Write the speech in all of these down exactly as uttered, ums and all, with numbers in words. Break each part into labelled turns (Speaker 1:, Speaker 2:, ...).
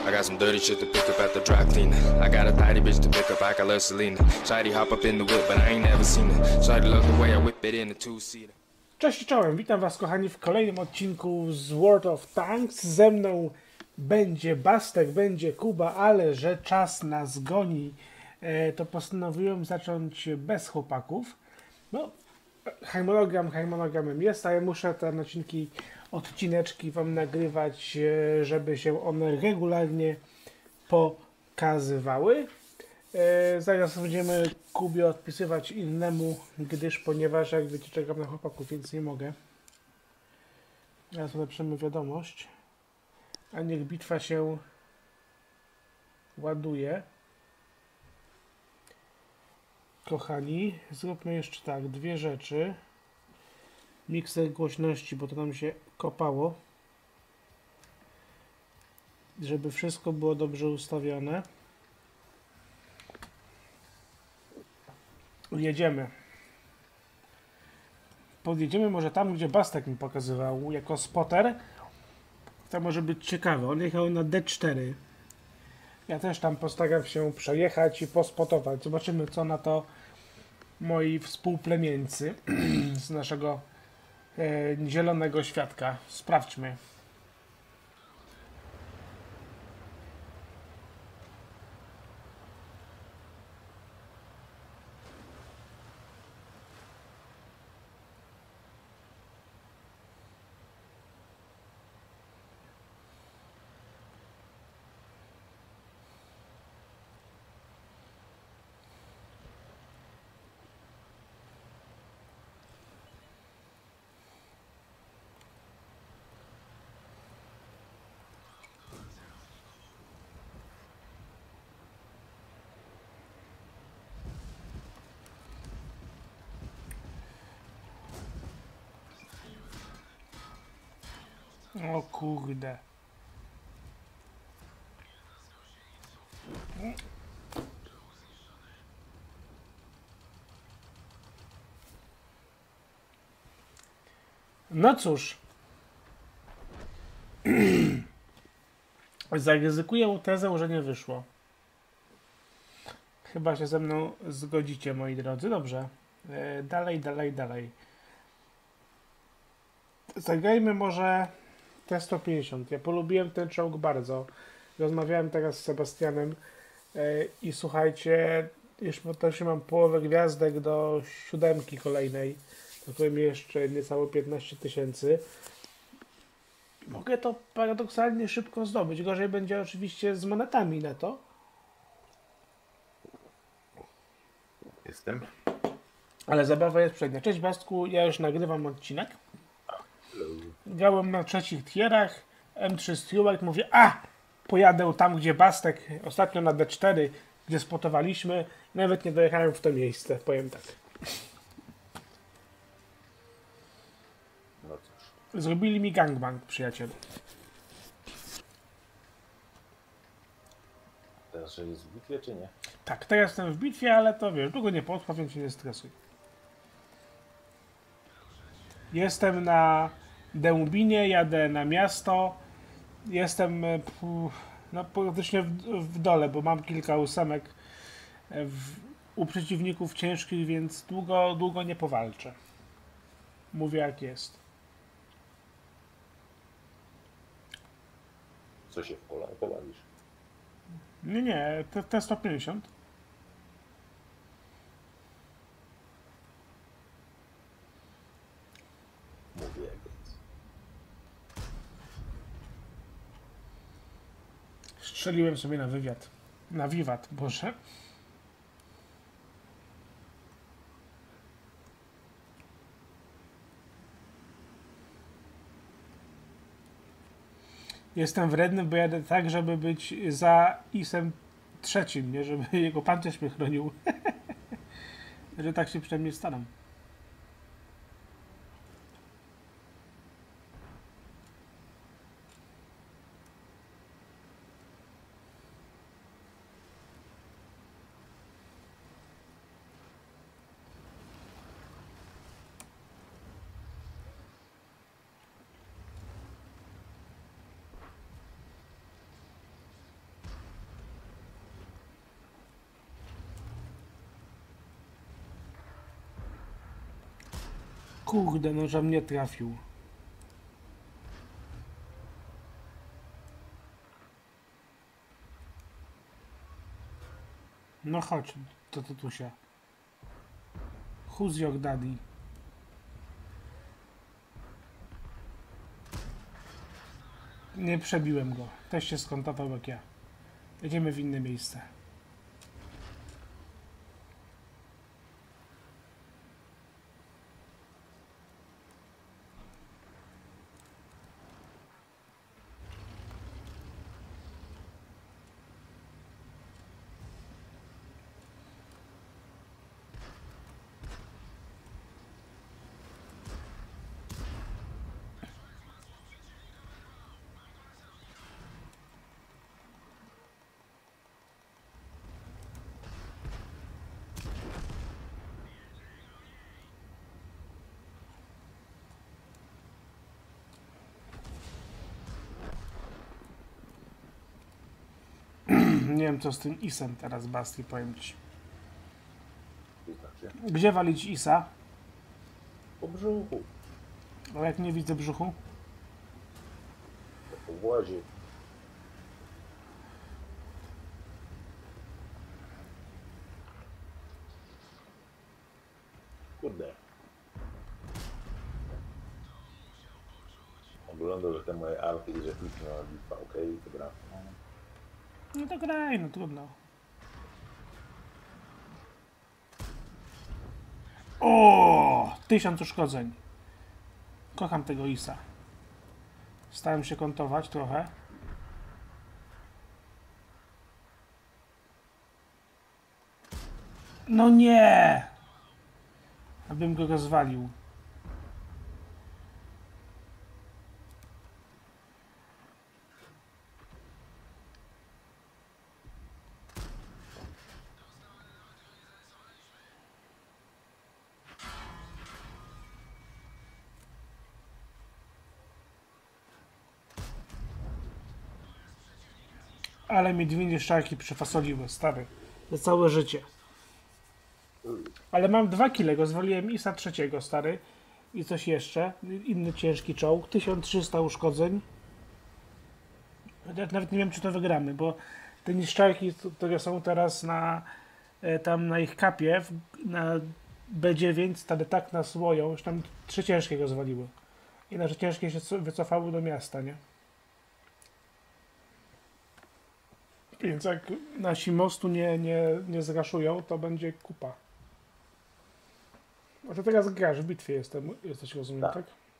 Speaker 1: I got some dirty shit to pick up at the dry cleaner. I got a tidy bitch to pick up, I got love Selena. Shawty hop up in the whip, but I ain't never seen her. Shawty love the way I whip it in a two-seater.
Speaker 2: Cześć, czołem, witam was kochani w kolejnym odcinku z World of Tanks. Ze mną będzie Bastek, będzie Kuba, ale że czas nas goni, to postanowiłem zacząć bez chłopaków. No, harmonogram harmonogramem jest, ale muszę te odcinki, odcineczki wam nagrywać, żeby się one regularnie pokazywały. Zaraz będziemy Kubie odpisywać innemu, gdyż ponieważ jak wiecie czekam na chłopaków, więc nie mogę. Teraz napiszemy wiadomość. A niech bitwa się ładuje. Kochani, zróbmy jeszcze tak, dwie rzeczy. Mikser głośności, bo to nam się kopało. Żeby wszystko było dobrze ustawione. Jedziemy. Podjedziemy może tam, gdzie Bastek mi pokazywał jako spotter. To może być ciekawe. On jechał na D cztery. Ja też tam postaram się przejechać i pospotować. Zobaczymy, co na to moi współplemieńcy z naszego e, zielonego świadka. Sprawdźmy. O kurde. No cóż. Zaryzykuję tezę, że nie wyszło. Chyba się ze mną zgodzicie, moi drodzy. Dobrze. E, dalej, dalej, dalej. Zagrajmy może T sto pięćdziesiąt. Ja polubiłem ten czołg bardzo. Rozmawiałem teraz z Sebastianem yy, i słuchajcie, jeszcze też mam połowę gwiazdek do siódemki kolejnej. Brakuje mi jeszcze niecałe piętnaście tysięcy. Mogę to paradoksalnie szybko zdobyć. Gorzej będzie oczywiście z monetami na to.
Speaker 3: Jestem.
Speaker 2: Ale zabawa jest przednia. Cześć Bastku, ja już nagrywam odcinek. Grałem na trzecich tierach, M trzy Stewart, mówię, a, pojadę tam, gdzie Bastek, ostatnio na D cztery, gdzie spotowaliśmy, nawet nie dojechałem w to miejsce, powiem tak.
Speaker 3: No cóż.
Speaker 2: Zrobili mi gangbang, przyjacielu.
Speaker 3: Teraz, że jest w bitwie, czy nie?
Speaker 2: Tak, teraz jestem w bitwie, ale to wiesz, długo nie potrwa, więc się nie stresuj. Jestem na Dębinie, jadę na miasto. Jestem no, praktycznie w, w dole, bo mam kilka ósemek w, u przeciwników ciężkich, więc długo, długo nie powalczę. Mówię jak jest.
Speaker 3: Co się w pola powalisz?
Speaker 2: Nie, nie, T sto pięćdziesiąt.
Speaker 3: Mówię jak jest.
Speaker 2: Strzeliłem sobie na wywiad. Na wiwat, Boże. Jestem wredny, bo jadę tak, żeby być za isem trzecim, nie? Żeby jego pancerz mnie chronił. Że tak się przynajmniej staram. Kurde, no że mnie trafił. No chodź, to Tytusia. Who's your daddy? Nie przebiłem go. Też się skontował jak ja. Jedziemy w inne miejsce. Nie wiem co z tym Isem teraz, Basti, powiem ci.
Speaker 3: Znaczy,
Speaker 2: Gdzie walić Isa?
Speaker 3: po brzuchu,
Speaker 2: O, jak nie widzę brzuchu.
Speaker 3: po włazie. Kurde. Oglądał, że te moje alki i że kliknę na bitwa, okej, okay, dobra.
Speaker 2: No to graj, no trudno. O, tysiąc uszkodzeń. Kocham tego Isa. Starałem się kontować trochę. No nie! Abym go rozwalił. Ale mi dwie nieszczarki przefasoliły, stary. Za całe życie. Ale mam dwa kile, go zwaliłem Isa trzeciego, stary. I coś jeszcze. Inny ciężki czołg. tysiąc trzysta uszkodzeń. Ja nawet nie wiem, czy to wygramy, bo te niszczarki, które są teraz na tam na ich kapie, na B dziewięć, stary, tak nas łoją. Już tam trzy ciężkie go zwaliły. I nasze ciężkie się wycofały do miasta, nie? Więc jak nasi mostu nie, nie, nie zraszują, to będzie kupa. A to teraz grasz, w bitwie jestem, jesteś, rozumiem, tak?
Speaker 3: Tak.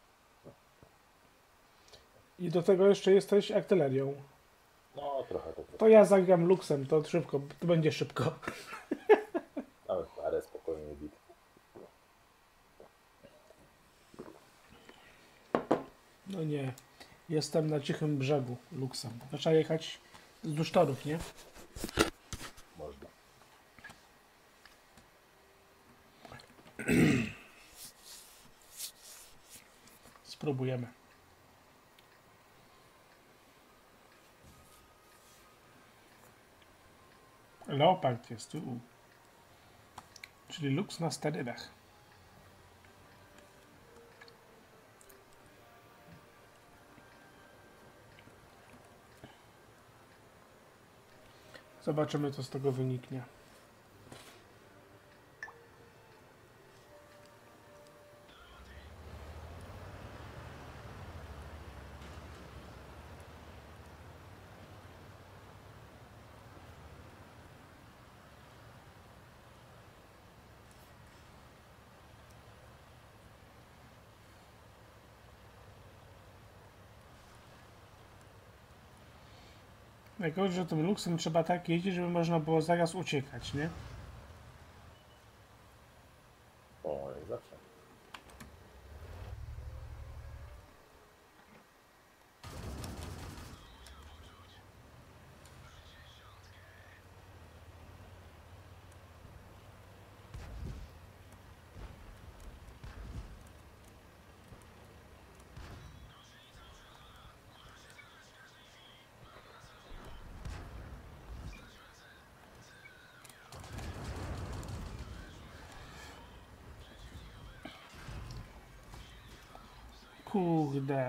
Speaker 2: I do tego jeszcze jesteś artylerią.
Speaker 3: No, trochę to.
Speaker 2: To ja zagram luksem, to szybko, to będzie szybko.
Speaker 3: Nawet parę spokojnie bitw.
Speaker 2: No nie, jestem na cichym brzegu luksem. Trzeba jechać wzdłuż torów, nie?
Speaker 3: Można.
Speaker 2: Spróbujemy. Leopard jest tu. Czyli luks na sterydach. Zobaczymy, co z tego wyniknie. Jakoś, że tym luksem trzeba tak jeździć, żeby można było zaraz uciekać, nie?
Speaker 3: O, jak zawsze.
Speaker 2: kurde.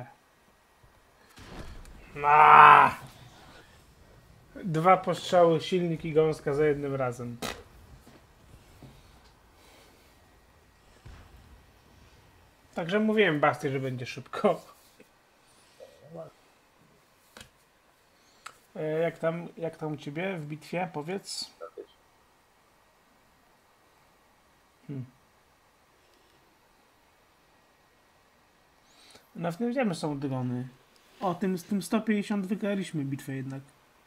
Speaker 2: A! Dwa postrzały, silnik i gąska za jednym razem. Także mówiłem Basty, że będzie szybko. E, jak tam, jak tam u ciebie w bitwie? Powiedz. Hmm. No w tym wiemy są drony. O, tym, z tym sto pięćdziesiąt wygraliśmy bitwę jednak.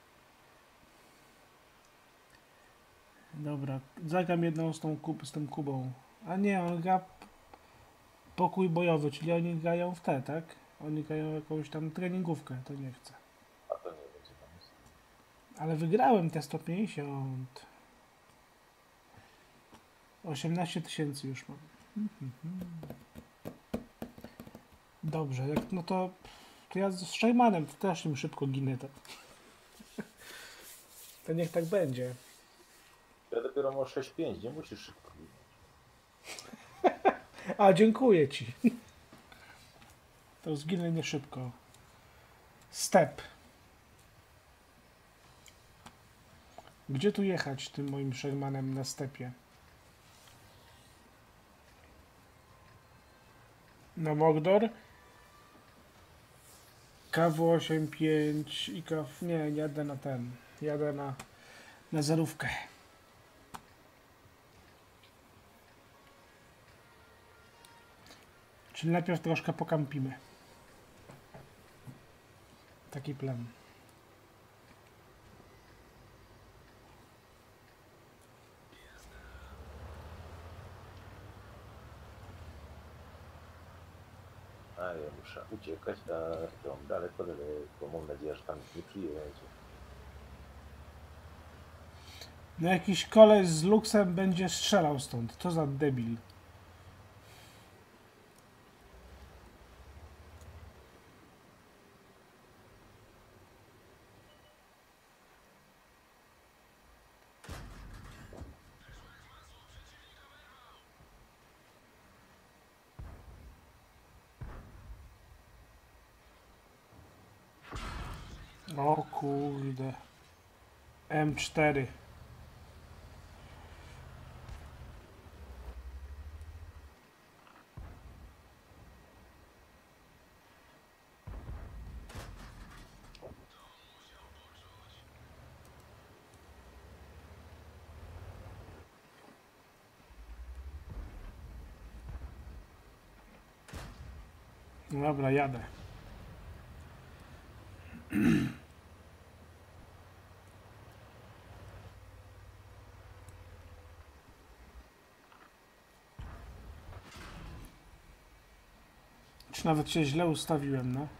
Speaker 2: Dobra, zagram jedną z, tą kub, z tym Kubą. A nie, on gra p- pokój bojowy, czyli oni grają w te, tak? Oni grają jakąś tam treningówkę, to nie chcę.
Speaker 3: A to nie będzie tam jest.
Speaker 2: Ale wygrałem te sto pięćdziesiąt. osiemnaście tysięcy już mam. Mhm. Dobrze, jak, no to, to ja z Szejmanem to też im szybko ginę. To. to niech tak będzie.
Speaker 3: Ja dopiero mam sześć pięć, nie musisz szybko ginąć.
Speaker 2: A, dziękuję ci. To zginę nie szybko. Step. Gdzie tu jechać tym moim Shermanem na stepie? Na Mordor? K W osiemdziesiąt pięć i K W... Nie, jadę na ten. Jadę na, na zerówkę. Czyli najpierw troszkę pokampimy. Taki plan.
Speaker 3: A ja muszę uciekać, a to daleko, daleko. Mam nadzieję, że tam nie przyjedzie.
Speaker 2: No jakiś koleś z luksem będzie strzelał stąd. Co za debil. O kurde. M cztery. Dobra, jadę. Czy nawet się źle ustawiłem, no?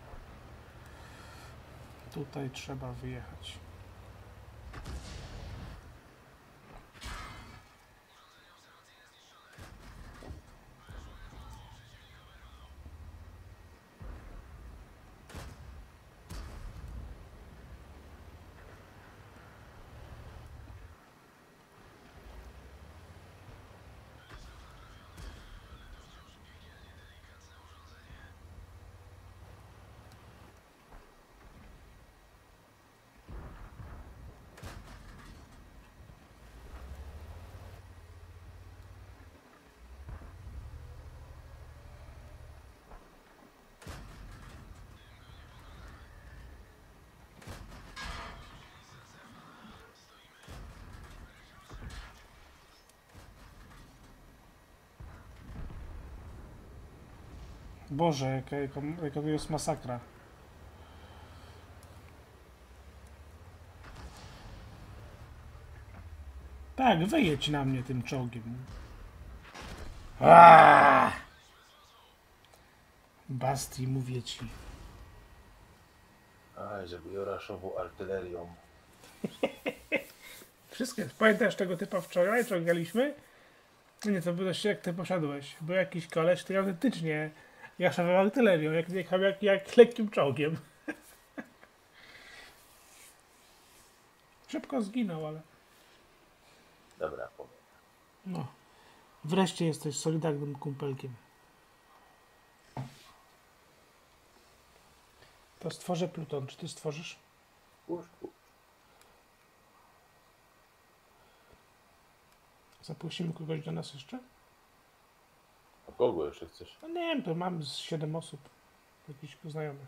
Speaker 2: Tutaj trzeba wyjechać. Boże, jaka, jaka, jaka to jest masakra. Tak, wyjedź na mnie tym czołgiem. Aaaa! Basti, mówię ci.
Speaker 3: A, żeby joraszową artylerią.
Speaker 2: Wszystkie. Pamiętasz tego typa wczoraj, co graliśmy? Nie, to było jeszcze jak ty poszedłeś. Był jakiś koleś, który autentycznie jaszczał artylerią, jak, jechał jak, jak lekkim czołgiem. Szybko zginął, ale...
Speaker 3: Dobra, powiem.
Speaker 2: No. Wreszcie jesteś solidarnym kumpelkiem. To stworzę pluton. Czy ty stworzysz?
Speaker 3: Kurz, kurz.
Speaker 2: Zaprosimy kogoś do nas jeszcze?
Speaker 3: A kogo jeszcze chcesz?
Speaker 2: No nie wiem, to mamy z siedem osób. Jakichś znajomych.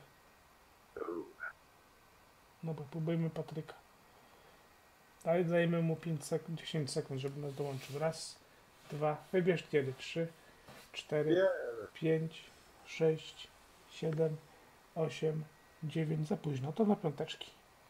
Speaker 2: No bo próbujmy Patryka. Daj, dajmy mu pięć sekund, dziesięć sekund, żeby nas dołączył. Raz, dwa, wybierz kiedy. Trzy, cztery, pięć, sześć, siedem, osiem, dziewięć. Za późno, to na piąteczki.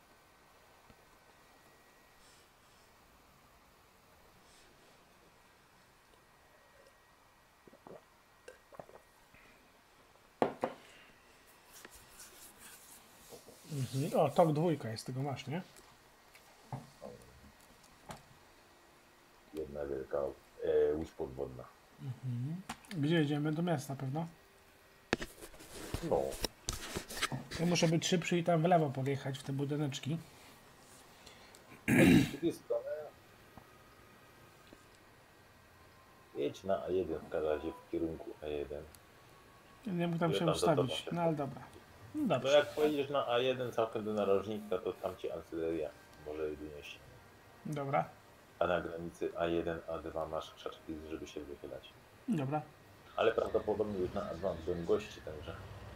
Speaker 2: Mhm. O, tok dwójka jest, tego masz, nie?
Speaker 3: Jedna wielka e, łódź podwodna.
Speaker 2: Gdzie jedziemy? Do miasta pewno.
Speaker 3: No,
Speaker 2: Ja muszę być szybszy i tam w lewo podjechać w te budyneczki.
Speaker 3: z drugiej strony jedź na A jeden w razie w kierunku A jeden.
Speaker 2: Ja nie mógł tam
Speaker 3: Ja
Speaker 2: się
Speaker 3: tam za tobą
Speaker 2: ustawić.
Speaker 3: się
Speaker 2: No ale dobra. No
Speaker 3: No
Speaker 2: dobrze.
Speaker 3: jak pojedziesz na A jeden całkiem do narożnika, to tam ci artyleria może jedynie.
Speaker 2: Dobra.
Speaker 3: A na granicy A jeden, A dwa masz krzaczki, żeby się wychylać.
Speaker 2: Dobra.
Speaker 3: Ale prawdopodobnie już na A dwa będą gości, także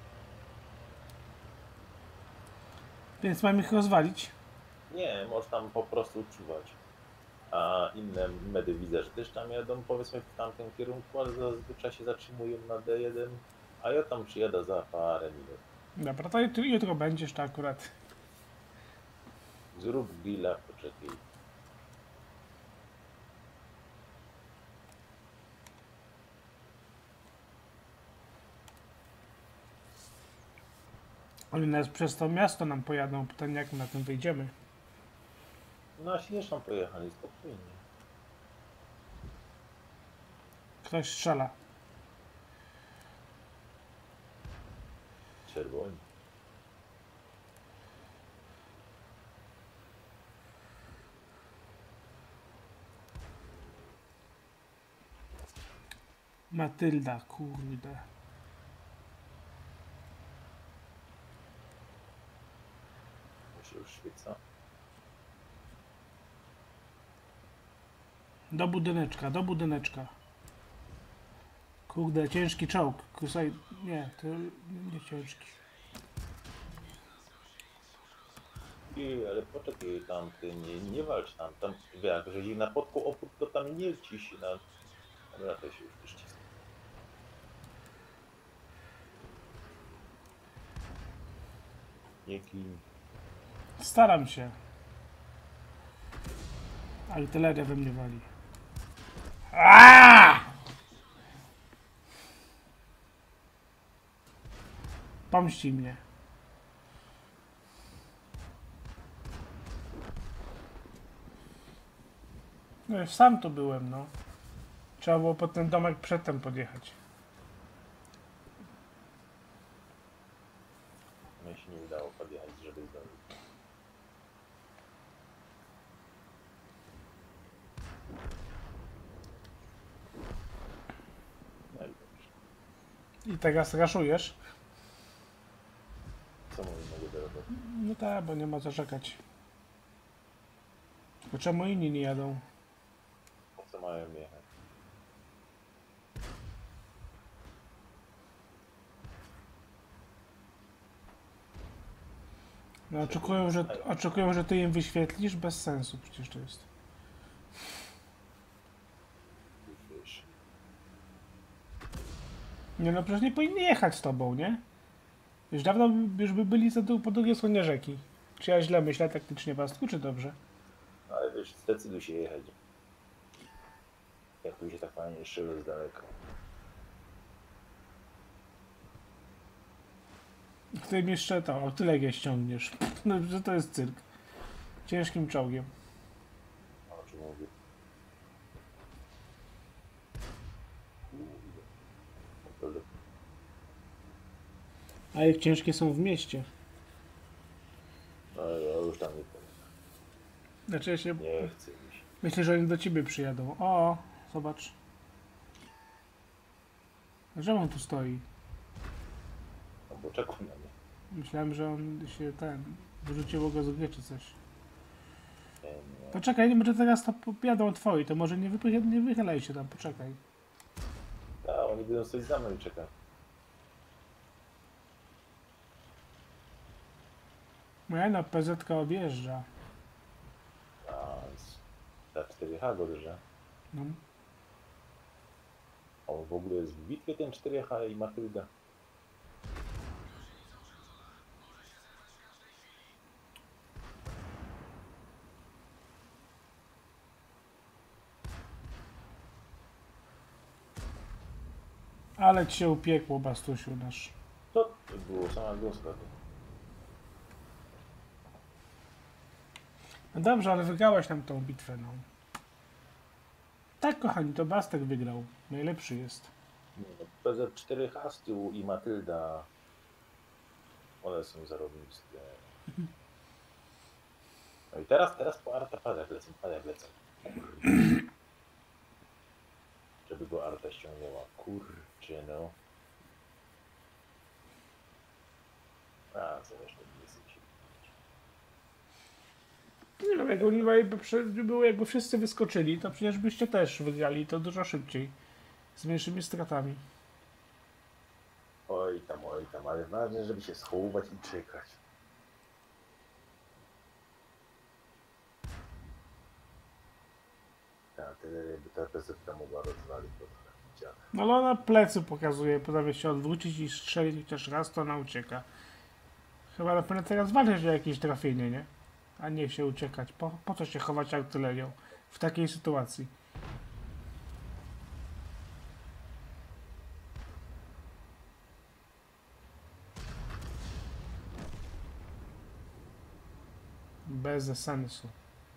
Speaker 2: Więc mam ich rozwalić.
Speaker 3: nie, możesz tam po prostu czuwać. A inne medy widzę, że też tam jadą powiedzmy w tamtym kierunku, ale zazwyczaj się zatrzymują na D jeden, a ja tam przyjadę za parę minut.
Speaker 2: Dobra, to jutro, jutro będziesz to akurat.
Speaker 3: Zrób grilla, poczekaj.
Speaker 2: Oni nas przez to miasto nam pojadą. Pytanie, jak na tym wyjdziemy.
Speaker 3: No a się tam pojechali, spokojnie.
Speaker 2: Ktoś strzela.
Speaker 3: Czerwoni.
Speaker 2: Matylda, kurde.
Speaker 3: Muszę już świeca.
Speaker 2: Do budyneczka, do budyneczka. Kurde, ciężki czołg. Kusaj... Nie, to nie ciężki.
Speaker 3: I, ale poczekaj tam, ty nie, nie walcz tam, tam jak jeżeli na podku opór, to tam nie ci się na... Dobra, to się już wyszcisnę. Nie klin.
Speaker 2: Staram się. Artyleria we mnie wali. Aaaa! Pomści mnie. No już sam tu byłem, no. Trzeba było pod ten domek przedtem podjechać.
Speaker 3: No i się nie udało podjechać, żeby zdążyć. No i dobrze.
Speaker 2: I teraz raszujesz?
Speaker 3: Co mówię, mogę do roboty?
Speaker 2: No tak, bo nie ma co czekać. Tylko czemu inni nie jadą?
Speaker 3: Po co mają jechać?
Speaker 2: No oczekują, że, oczekują, że ty im wyświetlisz? Bez sensu przecież to jest.
Speaker 3: Już wiesz.
Speaker 2: Nie no, przecież nie powinni jechać z tobą, nie? Już dawno by- już by byli za dół, po drugiej stronie rzeki. Czy ja źle myślę taktycznie, Wastku, czy dobrze?
Speaker 3: Ale wiesz, zdecyduj się jechać. Jak tu się tak fajnie szyły z daleka.
Speaker 2: Ty mi jeszcze to, o tyle je ściągniesz. No, że to jest cyrk. Ciężkim czołgiem.
Speaker 3: O czym mówię? Kurde.
Speaker 2: A jak ciężkie są w mieście.
Speaker 3: No ja już tam nie powiem.
Speaker 2: Znaczy ja się...
Speaker 3: Nie chcę mi się.
Speaker 2: Myślę, że oni do ciebie przyjadą. O, zobacz. Dlaczego on tu stoi?
Speaker 3: No bo czekuj na mnie.
Speaker 2: Myślałem, że on się ten... Wyrzuciło go z gry czy coś.
Speaker 3: Nie, nie.
Speaker 2: Poczekaj, nie może teraz to jadą twoi, to może nie, wypy... nie wychylaj się tam, poczekaj.
Speaker 3: A, oni będą coś za mną czekać.
Speaker 2: Moja no, P Z ka objeżdża.
Speaker 3: A, ta cztery H go drze.
Speaker 2: No.
Speaker 3: On w ogóle jest w bitwie ten cztery H i Matylda.
Speaker 2: Ale ci się upiekło, Bastusiu nasz.
Speaker 3: To to było sama głoska.
Speaker 2: No dobrze, ale wygrałeś nam tą bitwę, no. Tak, kochani, to Bastek wygrał. Najlepszy jest.
Speaker 3: Nie, no, P Z cztery H z tyłu i Matylda. One są zarobiste. No i teraz, teraz po Arta padać lecą, padać lecą. Żeby go Arta ściągnęła. Kurczę no. A, zresztą nie chcę się.
Speaker 2: Nie wiem, jakby, jakby, prze- było, jakby wszyscy wyskoczyli, to przecież byście też wygrali to dużo szybciej. Z mniejszymi stratami.
Speaker 3: Oj tam, oj tam, ale ważne, żeby się schować i czekać. Tak, by ta P Z mogła rozwalić, bo to działa.
Speaker 2: No ale ona plecy pokazuje, potrafi się odwrócić i strzelić chociaż raz, to ona ucieka. Chyba na pewno teraz walczyć o jakieś trafienie, nie? A nie się uciekać. Po, po co się chować artylerią w takiej sytuacji? Bez sensu.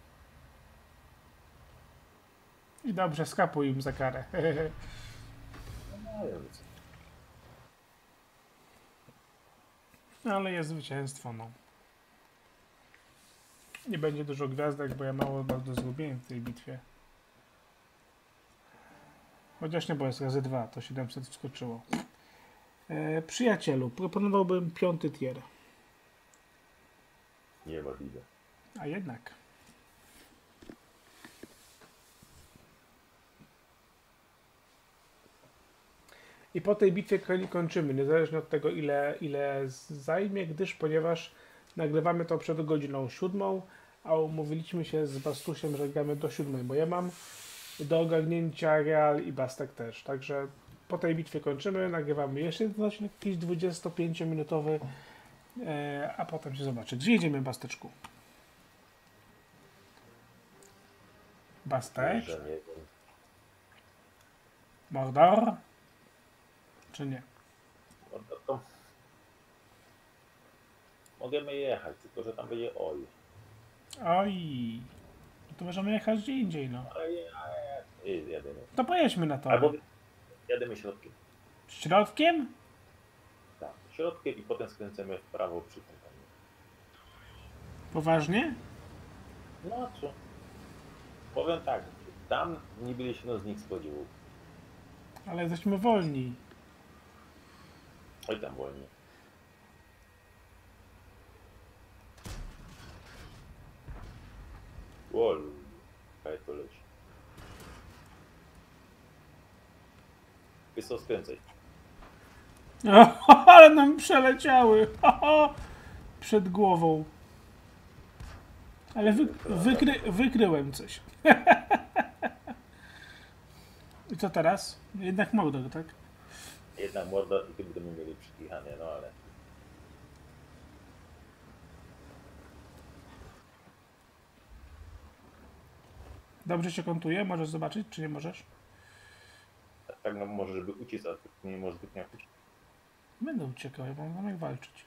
Speaker 2: I dobrze, skapuj im za karę.
Speaker 3: No, ja wiem, co.
Speaker 2: Ale jest zwycięstwo, no. Nie będzie dużo gwiazdek, bo ja mało bardzo zrobiłem w tej bitwie. Chociaż nie, bo jest razy dwa, to siedemset wskoczyło. E, przyjacielu, proponowałbym piąty tier.
Speaker 3: Nie ma widzę.
Speaker 2: A jednak. I po tej bitwie koń- kończymy, niezależnie od tego, ile, ile zajmie, gdyż ponieważ nagrywamy to przed godziną siódmą, a umówiliśmy się z Bastusiem, że gramy do siódmej, bo ja mam do ogarnięcia Real i Bastek też. Także po tej bitwie kończymy, nagrywamy jeszcze jeden odcinek, jakiś dwudziestopięciominutowy, e, a potem się zobaczy. Gdzie jedziemy, Basteczku? Bastek?
Speaker 3: Że nie wiem.
Speaker 2: Mordor? Czy nie?
Speaker 3: No, to, to... Możemy jechać, tylko że tam będzie oj.
Speaker 2: Oj, no to możemy jechać gdzie indziej, no.
Speaker 3: Ale je- ale je- jedziemy.
Speaker 2: To pojedźmy na to.
Speaker 3: Albo jedziemy środkiem.
Speaker 2: Środkiem?
Speaker 3: Tak, środkiem i potem skręcamy w prawo przy tym. tam.
Speaker 2: Poważnie?
Speaker 3: No a co? Powiem tak, tam niby się no z nich spodziewał.
Speaker 2: Ale jesteśmy wolni.
Speaker 3: Oj tam wolniej. Łol, kaj to leci. Wiesz co, skręcaj.
Speaker 2: O, ale nam przeleciały. Przed głową. Ale wy, wykry, wykryłem coś. I co teraz? Jednak Mordor, tak?
Speaker 3: Jedna morda i ty będziemy mieli przykichanie, no ale...
Speaker 2: Dobrze się kontuje? Możesz zobaczyć, czy nie możesz?
Speaker 3: Tak, tak no może żeby uciec, a ty nie możesz zbytnio uciec.
Speaker 2: Będę uciekał, ja mam jak walczyć.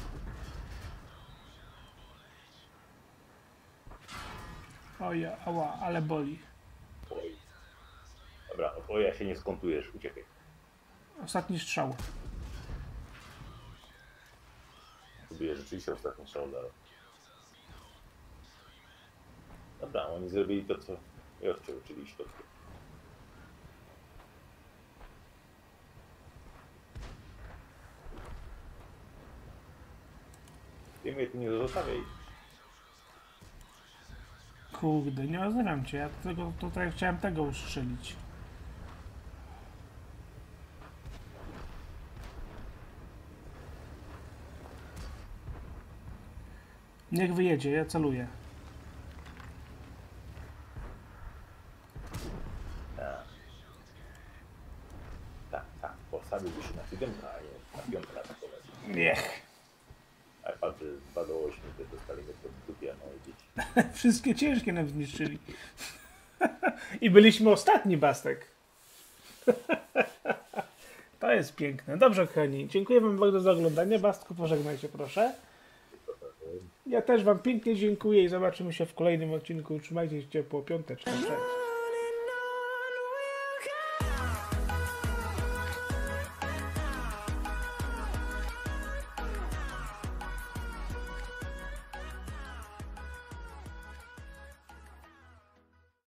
Speaker 2: Oj, ała, ale boli.
Speaker 3: Oj. Dobra, o ja się nie skontujesz, uciekaj.
Speaker 2: Ostatni strzał.
Speaker 3: Próbuję rzeczywiście ostatni strzał dalej. Dobra, oni zrobili to, co ja chciał, czyli środkiem. Ty mnie tu nie zostawiaj.
Speaker 2: Kurde, nie rozumiem cię, ja tego, tutaj chciałem tego ustrzelić. Niech wyjedzie, ja celuję.
Speaker 3: Tak, tak, tak. Postawiłby się na siódemkę, a nie na piątkę atakować.
Speaker 2: Niech.
Speaker 3: A patrz, że dwa do ośmiu to dostali mnie pod dupie, no i dzieci.
Speaker 2: Wszystkie ciężkie nam zniszczyli. I byliśmy ostatni, Bastek. To jest piękne. Dobrze, kochani. Dziękuję wam bardzo za oglądanie. Bastku, pożegnajcie proszę. Ja też wam pięknie dziękuję i zobaczymy się w kolejnym odcinku. Trzymajcie się ciepło. Piąteczka. Cześć.